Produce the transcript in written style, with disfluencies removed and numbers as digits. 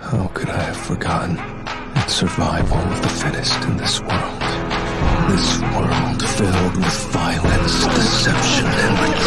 How could I have forgotten? It's survival of the fittest in this world. This world filled with violence, deception, and betrayal.